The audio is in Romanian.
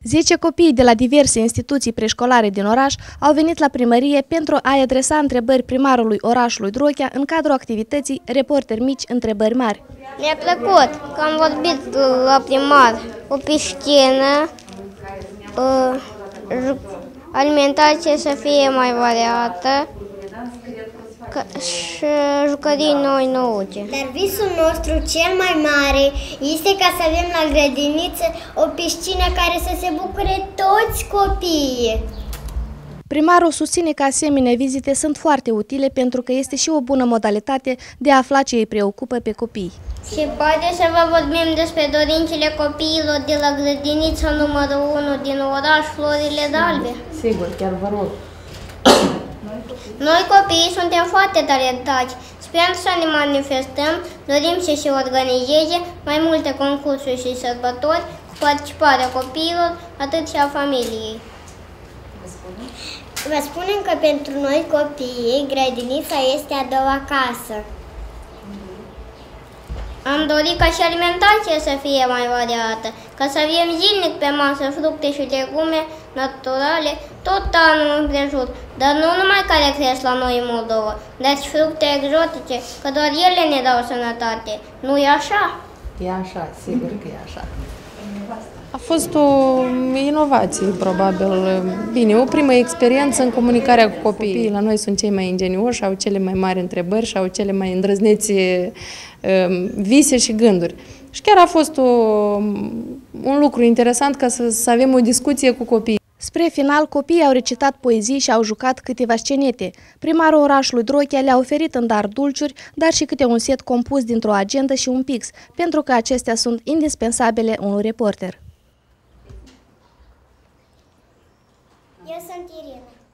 10 copii de la diverse instituții preșcolare din oraș au venit la primărie pentru a adresa întrebări primarului orașului Drochea în cadrul activității Reporteri mici, întrebări mari. Mi-a plăcut că am vorbit la primar o piscină, alimentație să fie mai variată și jucării noi-nouțe. Dar visul nostru cel mai mare este ca să avem la grădiniță o piscină care să se bucure toți copiii. Primarul susține că asemenea vizite sunt foarte utile pentru că este și o bună modalitate de a afla ce îi preocupă pe copii. Și poate să vă vorbim despre dorințele copiilor de la grădinița numărul 1 din oraș, Florile d'Albe. Sigur, chiar vă rog. Noi copiii suntem foarte talentați. Sperăm să ne manifestăm, dorim să se organizeze mai multe concursuri și sărbători cu participarea copiilor, atât și a familiei. Vă spunem că pentru noi copiii, grădinița este a doua casă. Am dorit ca și alimentația să fie mai variată, ca să avem zilnic pe masă fructe și legume naturale tot anul împrejur, dar nu numai care cresc la noi în Moldova, dar și fructe exotice, că doar ele ne dau sănătate. Nu e așa? E așa, sigur că e așa. A fost o inovație, probabil. Bine, o primă experiență în comunicarea cu copiii. La noi sunt cei mai ingenioși, au cele mai mari întrebări și au cele mai îndrăznețe vise și gânduri. Și chiar a fost un lucru interesant ca să avem o discuție cu copiii. Spre final, copiii au recitat poezii și au jucat câteva scenete. Primarul orașului Drochea le-a oferit în dar dulciuri, dar și câte un set compus dintr-o agendă și un pix, pentru că acestea sunt indispensabile unui reporter. Eu sunt Irina.